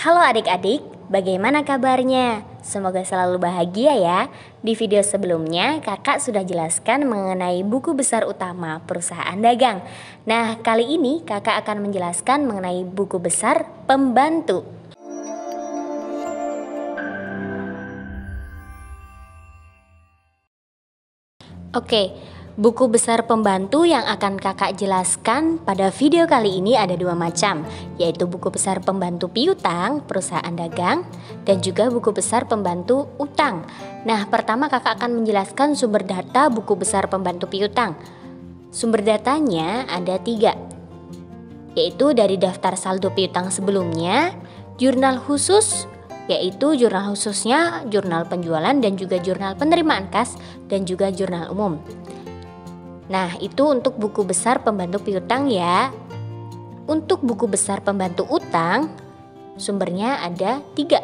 Halo adik-adik, bagaimana kabarnya? Semoga selalu bahagia ya. Di video sebelumnya kakak sudah jelaskan mengenai buku besar utama perusahaan dagang. Nah, kali ini kakak akan menjelaskan mengenai buku besar pembantu. Oke, buku besar pembantu yang akan kakak jelaskan pada video kali ini ada dua macam, yaitu buku besar pembantu piutang perusahaan dagang dan juga buku besar pembantu utang. Nah, pertama kakak akan menjelaskan sumber data buku besar pembantu piutang. Sumber datanya ada 3, yaitu dari daftar saldo piutang sebelumnya, jurnal khusus, yaitu jurnal khususnya jurnal penjualan dan juga jurnal penerimaan kas dan juga jurnal umum. Nah, itu untuk buku besar pembantu piutang ya. Untuk buku besar pembantu utang, sumbernya ada 3,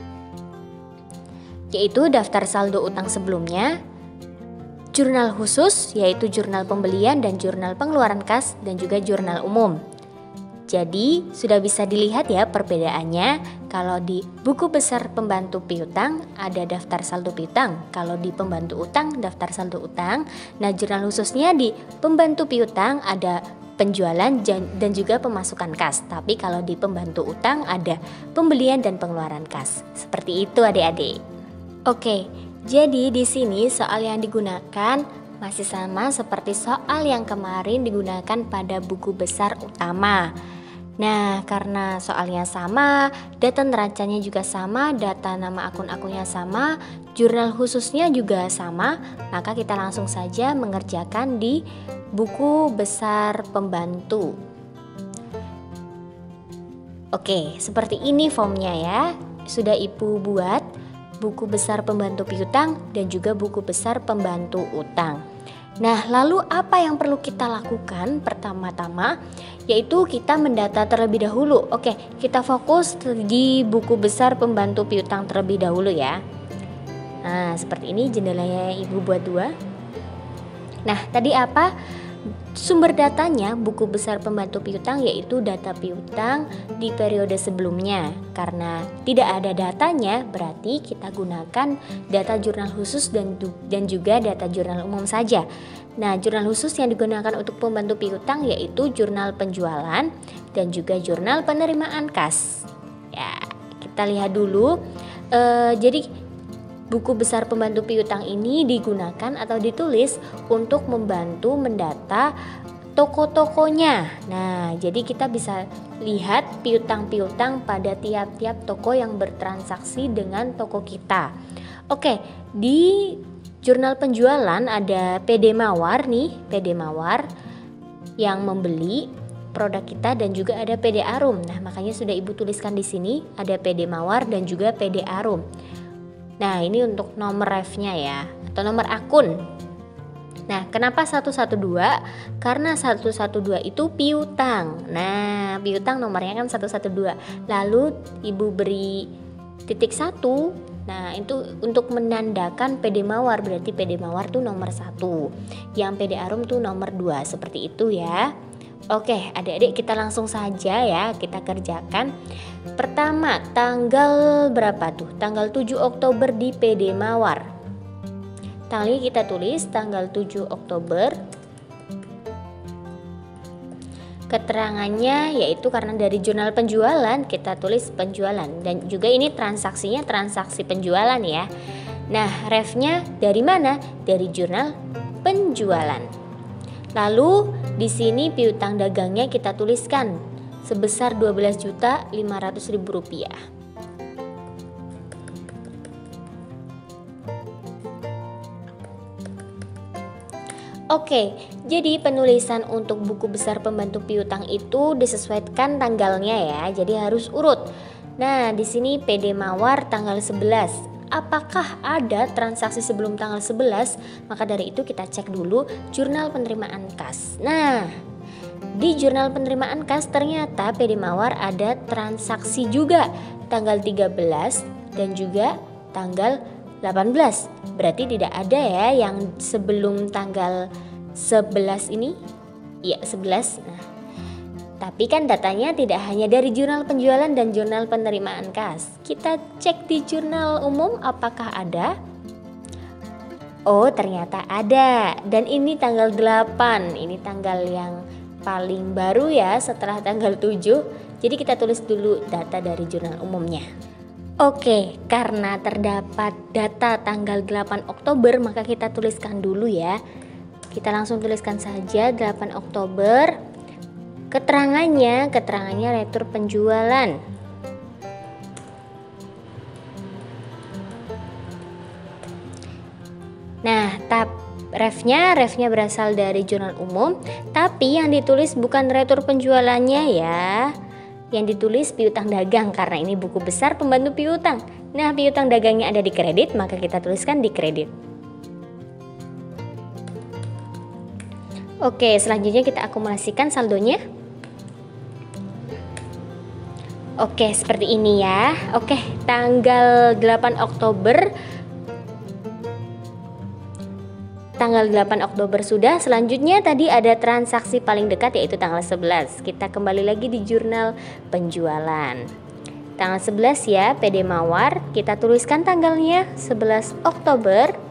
yaitu daftar saldo utang sebelumnya, jurnal khusus yaitu jurnal pembelian dan jurnal pengeluaran kas dan juga jurnal umum. Jadi sudah bisa dilihat ya perbedaannya. Kalau di buku besar pembantu piutang ada daftar saldo piutang, kalau di pembantu utang daftar saldo utang. Nah, jurnal khususnya di pembantu piutang ada penjualan dan juga pemasukan kas. Tapi kalau di pembantu utang ada pembelian dan pengeluaran kas. Seperti itu adik-adik. Oke, jadi di sini soal yang digunakan masih sama seperti soal yang kemarin digunakan pada buku besar utama. Nah, karena soalnya sama, data neracanya juga sama, data nama akun-akunnya sama, jurnal khususnya juga sama, maka kita langsung saja mengerjakan di buku besar pembantu. Oke, seperti ini formnya ya. Sudah Ibu buat buku besar pembantu piutang dan juga buku besar pembantu utang. Nah, lalu apa yang perlu kita lakukan pertama-tama? Yaitu kita mendata terlebih dahulu. Oke, kita fokus di buku besar pembantu piutang terlebih dahulu ya. Nah, seperti ini jendelanya Ibu buat 2. Nah, tadi apa? Sumber datanya buku besar pembantu piutang yaitu data piutang di periode sebelumnya. Karena tidak ada datanya, berarti kita gunakan data jurnal khusus dan juga data jurnal umum saja. Nah, jurnal khusus yang digunakan untuk pembantu piutang yaitu jurnal penjualan dan juga jurnal penerimaan kas. Ya, kita lihat dulu. Jadi buku besar pembantu piutang ini digunakan atau ditulis untuk membantu mendata toko-tokonya. Nah, jadi kita bisa lihat piutang-piutang pada tiap-tiap toko yang bertransaksi dengan toko kita. Oke, di jurnal penjualan ada PD Mawar nih, PD Mawar yang membeli produk kita dan juga ada PD Arum. Nah, makanya sudah Ibu tuliskan di sini ada PD Mawar dan juga PD Arum. Nah, ini untuk nomor refnya ya, atau nomor akun. Nah, kenapa 112? Karena 112 itu piutang. Nah, piutang nomornya kan 112. Lalu Ibu beri titik 1. Nah, itu untuk menandakan PD Mawar, berarti PD Mawar tuh nomor 1. Yang PD Arum tuh nomor 2, seperti itu ya. Oke, adik-adik kita langsung saja ya, kita kerjakan. Pertama, tanggal berapa tuh? Tanggal 7 Oktober di PD Mawar. Tanggalnya kita tulis tanggal 7 Oktober. Keterangannya yaitu karena dari jurnal penjualan kita tulis penjualan. Dan juga ini transaksinya transaksi penjualan ya. Nah, refnya dari mana? Dari jurnal penjualan. Lalu di sini piutang dagangnya kita tuliskan sebesar Rp12.500.000. Oke, jadi penulisan untuk buku besar pembantu piutang itu disesuaikan tanggalnya ya, jadi harus urut. Nah, di sini PD Mawar tanggal 11. Apakah ada transaksi sebelum tanggal 11? Maka dari itu kita cek dulu jurnal penerimaan kas. Nah, di jurnal penerimaan kas ternyata PD Mawar ada transaksi juga tanggal 13 dan juga tanggal 18. Berarti tidak ada ya yang sebelum tanggal 11 ini. Iya, 11. Nah, Tapi kan datanya tidak hanya dari jurnal penjualan dan jurnal penerimaan kas. Kita cek di jurnal umum apakah ada. Oh, ternyata ada. Dan ini tanggal 8. Ini tanggal yang paling baru ya setelah tanggal 7. Jadi kita tulis dulu data dari jurnal umumnya. Oke, karena terdapat data tanggal 8 Oktober, maka kita tuliskan dulu ya. Kita langsung tuliskan saja 8 Oktober. Keterangannya retur penjualan. Nah, refnya berasal dari jurnal umum, tapi yang ditulis bukan retur penjualannya ya. Yang ditulis piutang dagang karena ini buku besar pembantu piutang. Nah, piutang dagangnya ada di kredit, maka kita tuliskan di kredit. Oke, selanjutnya kita akumulasikan saldonya. Oke, seperti ini ya. Oke, tanggal 8 Oktober. Tanggal 8 Oktober sudah. Selanjutnya tadi ada transaksi paling dekat yaitu tanggal 11. Kita kembali lagi di jurnal penjualan. Tanggal 11 ya, PD Mawar. Kita tuliskan tanggalnya 11 Oktober.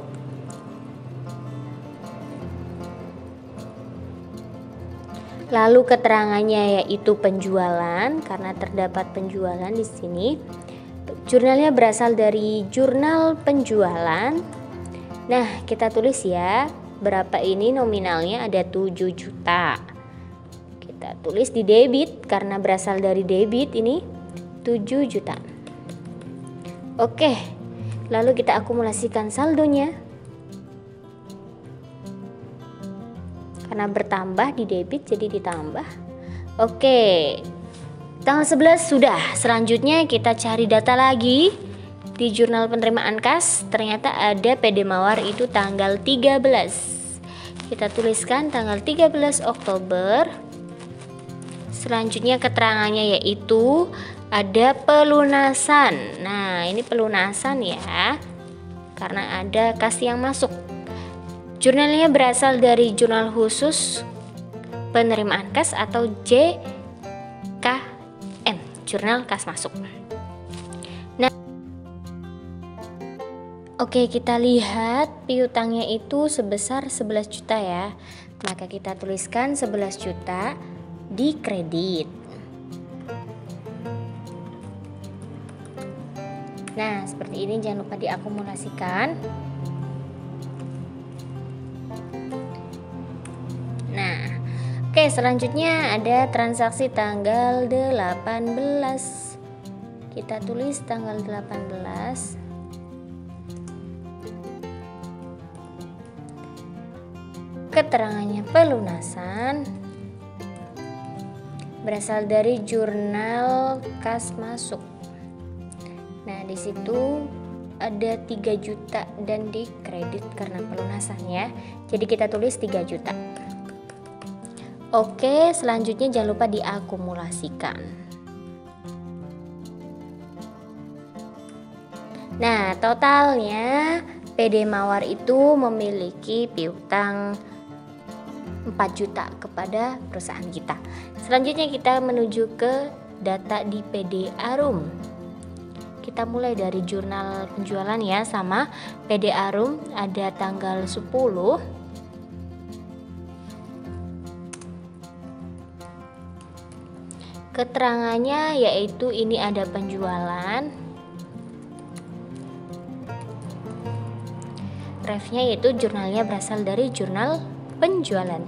Lalu keterangannya yaitu penjualan karena terdapat penjualan di sini. Jurnalnya berasal dari jurnal penjualan. Nah, kita tulis ya, berapa ini nominalnya ada 7 juta. Kita tulis di debit karena berasal dari debit ini 7 juta. Oke. Lalu kita akumulasikan saldonya. Karena bertambah di debit jadi ditambah. Oke. Tanggal 11 sudah. Selanjutnya kita cari data lagi di jurnal penerimaan kas. Ternyata ada PD Mawar itu tanggal 13. Kita tuliskan tanggal 13 Oktober. Selanjutnya keterangannya yaitu ada pelunasan. Nah, ini pelunasan ya. Karena ada kas yang masuk. Jurnalnya berasal dari jurnal khusus penerimaan kas atau JKM, jurnal kas masuk. Nah, oke, kita lihat piutangnya itu sebesar 11 juta ya. Maka kita tuliskan 11 juta di kredit. Nah, seperti ini, jangan lupa diakumulasikan. Nah, oke, selanjutnya ada transaksi tanggal 18. Kita tulis tanggal 18. Keterangannya pelunasan berasal dari jurnal kas masuk. Nah, di situ ada 3 juta dan di kredit karena pelunasan ya. Jadi kita tulis 3 juta. Oke, selanjutnya jangan lupa diakumulasikan. Nah, totalnya PD Mawar itu memiliki piutang 4 juta kepada perusahaan kita. Selanjutnya kita menuju ke data di PD Arum. Kita mulai dari jurnal penjualan ya, sama PD Arum ada tanggal 10. Keterangannya yaitu ini ada penjualan. Refnya yaitu jurnalnya berasal dari jurnal penjualan.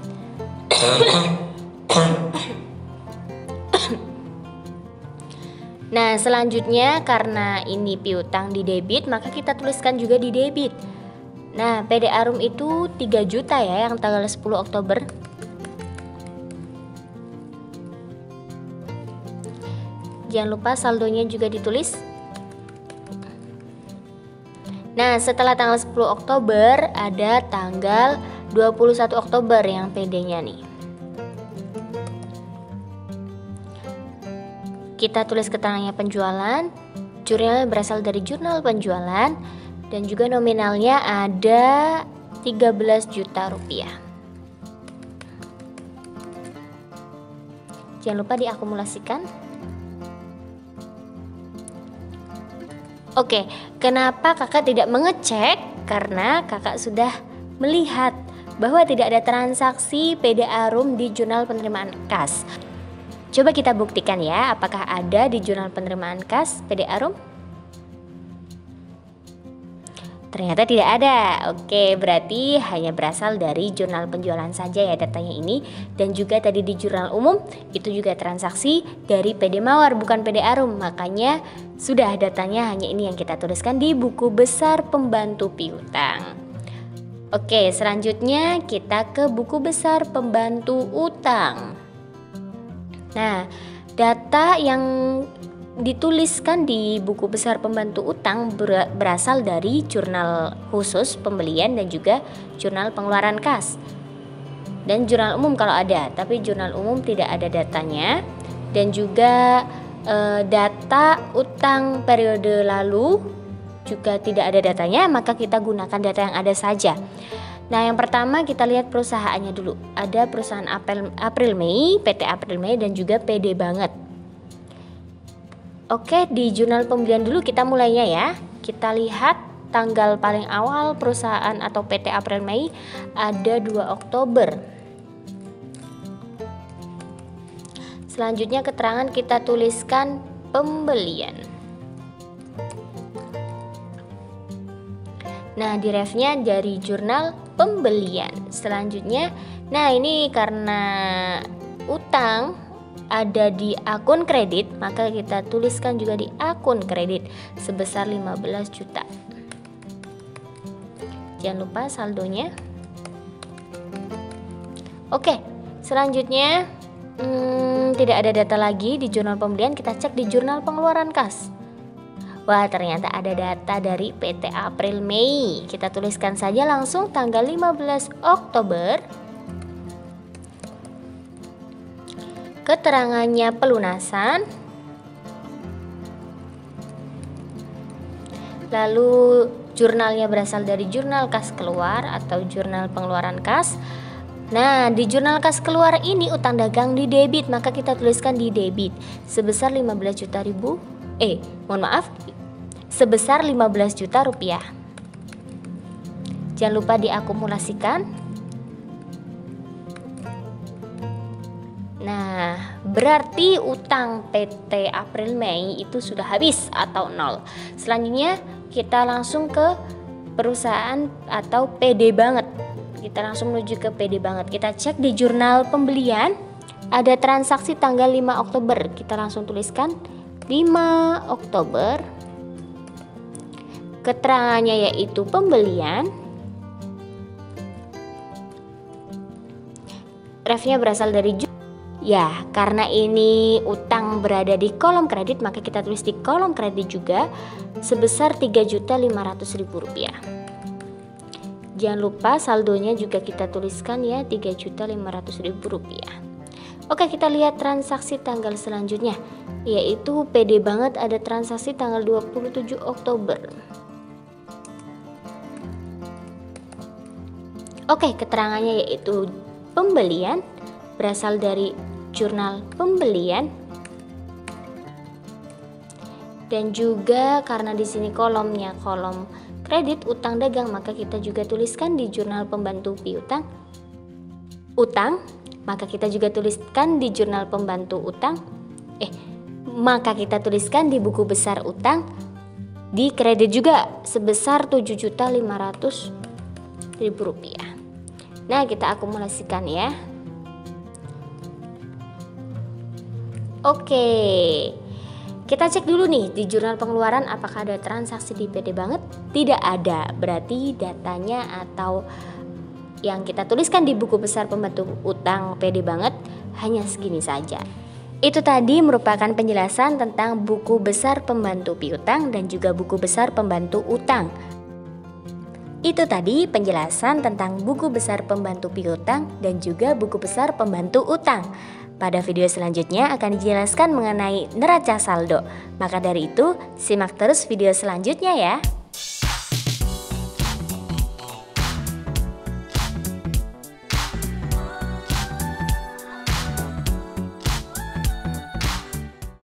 Nah, selanjutnya karena ini piutang di debit, maka kita tuliskan juga di debit. Nah, PD Arum itu 3 juta ya yang tanggal 10 Oktober. Jangan lupa saldonya juga ditulis. Nah, setelah tanggal 10 Oktober ada tanggal 21 Oktober yang PD-nya nih. Kita tulis keterangannya penjualan, jurnalnya berasal dari jurnal penjualan, dan juga nominalnya ada 13 juta rupiah. Jangan lupa diakumulasikan. Oke, kenapa kakak tidak mengecek? Karena kakak sudah melihat bahwa tidak ada transaksi PD Arum di jurnal penerimaan kas. Coba kita buktikan ya, apakah ada di jurnal penerimaan kas PD Arum? Ternyata tidak ada. Oke, berarti hanya berasal dari jurnal penjualan saja ya datanya ini. Dan juga tadi di jurnal umum itu juga transaksi dari PD Mawar, bukan PD Arum. Makanya sudah datanya hanya ini yang kita tuliskan di buku besar pembantu piutang. Oke, selanjutnya kita ke buku besar pembantu utang. Nah, data yang dituliskan di buku besar pembantu utang berasal dari jurnal khusus pembelian dan juga jurnal pengeluaran kas. Dan jurnal umum kalau ada, tapi jurnal umum tidak ada datanya. Dan juga data utang periode lalu juga tidak ada datanya, maka kita gunakan data yang ada saja. Nah, yang pertama kita lihat perusahaannya dulu. Ada perusahaan April Mei, PT April Mei dan juga PD Banget. Oke, di jurnal pembelian dulu kita mulainya ya. Kita lihat tanggal paling awal perusahaan atau PT April Mei ada 2 Oktober. Selanjutnya keterangan kita tuliskan pembelian. Nah, di refnya dari jurnal pembelian. Selanjutnya, nah ini karena utang ada di akun kredit, maka kita tuliskan juga di akun kredit sebesar 15 juta. Jangan lupa saldonya. Oke, selanjutnya tidak ada data lagi di jurnal pembelian. Kita cek di jurnal pengeluaran kas. Wah, ternyata ada data dari PT April Mei. Kita tuliskan saja langsung tanggal 15 Oktober. Keterangannya pelunasan. Lalu jurnalnya berasal dari jurnal kas keluar atau jurnal pengeluaran kas. Nah, di jurnal kas keluar ini utang dagang di debit, maka kita tuliskan di debit sebesar 15 juta sebesar 15 juta rupiah. Jangan lupa diakumulasikan. Nah, berarti utang PT April Mei itu sudah habis atau nol. Selanjutnya kita langsung ke perusahaan atau PD Banget. Kita langsung menuju ke PD Banget. Kita cek di jurnal pembelian ada transaksi tanggal 5 Oktober. Kita langsung tuliskan 5 Oktober. Keterangannya yaitu pembelian. Refnya berasal dari ya, karena ini utang berada di kolom kredit, maka kita tulis di kolom kredit juga sebesar 3.500.000 rupiah. Jangan lupa saldonya juga kita tuliskan ya 3.500.000 rupiah. Oke, kita lihat transaksi tanggal selanjutnya, yaitu PD Banget ada transaksi tanggal 27 Oktober. Oke, keterangannya yaitu pembelian berasal dari jurnal pembelian. Dan juga karena di sini kolomnya kolom kredit utang dagang, maka kita juga tuliskan di jurnal pembantu piutang utang, maka kita juga tuliskan di jurnal pembantu utang. Maka kita tuliskan di buku besar utang di kredit juga sebesar 7.500.000 rupiah. Nah, kita akumulasikan ya. Oke, kita cek dulu nih di jurnal pengeluaran apakah ada transaksi di PD Banget. Tidak ada, berarti datanya atau yang kita tuliskan di buku besar pembantu utang PD Banget hanya segini saja. Itu tadi merupakan penjelasan tentang buku besar pembantu piutang dan juga buku besar pembantu utang. Itu tadi penjelasan tentang buku besar pembantu piutang dan juga buku besar pembantu utang. Pada video selanjutnya akan dijelaskan mengenai neraca saldo. Maka dari itu, simak terus video selanjutnya ya.